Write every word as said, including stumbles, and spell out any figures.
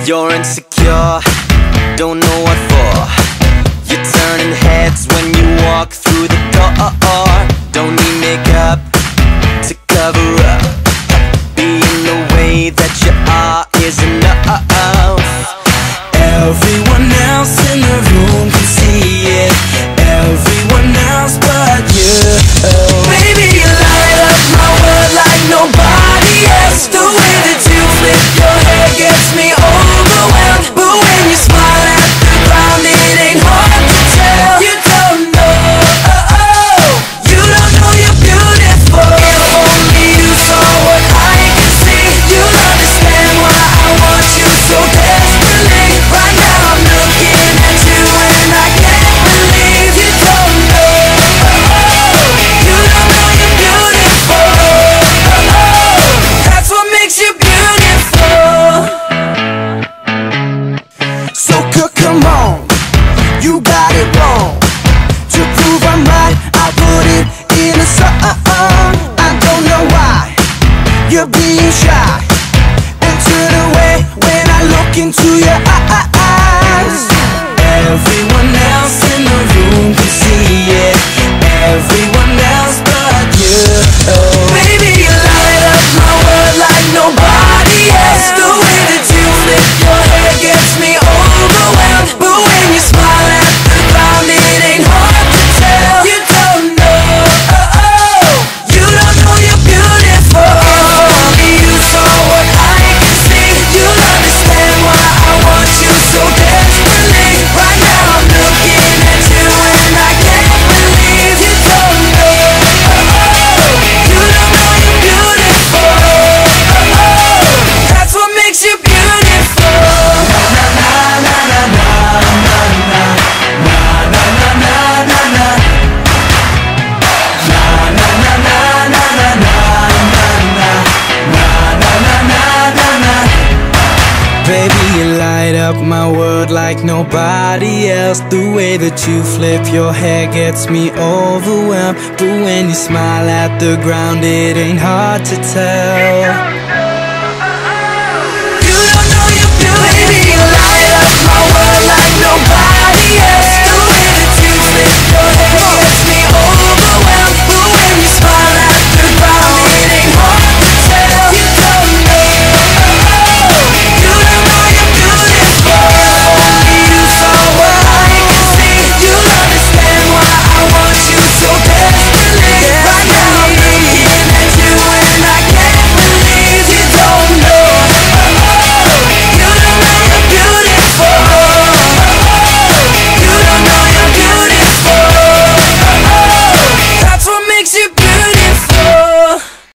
You're insecure, don't know what for. You're turning heads when you walk through the door. Don't need makeup to cover up. Being the way that you are is enough. Everyone else in the room can see it, everyone else but you. Baby, you light up my world like nobody else. The way that you flip your hair gets me overwhelmed. But when you smile at the ground, it ain't hard to tell. You don't know, oh, oh, you don't know you're beautiful. If only you saw what I can see, you'll understand why I want you so desperately. Right now I'm looking at you and I can't believe you don't know, oh, oh, you don't know you're beautiful, oh, oh, that's what makes you beautiful. So come on, you got it wrong. To prove I'm right, I put it in a song. I don't know why you're being shy and turn away when I look into your eyes. Everyone else in the room can see it, everyone else but you. Baby, you light up my world like nobody else. The way that you flip your hair gets me overwhelmed. But when you smile at the ground, it ain't hard to tell. You don't know, oh, oh, you don't know you're beautiful. If only you saw what I can see, you'll understand why I want you so desperately. Right now I'm looking at you and I can't believe you don't know, oh, oh, you don't know you're beautiful, oh, oh, that's what makes you beautiful. Baby, you light up my world like nobody else. The way that you flip your hair gets me overwhelmed. But when you smile at the ground, it ain't hard to tell.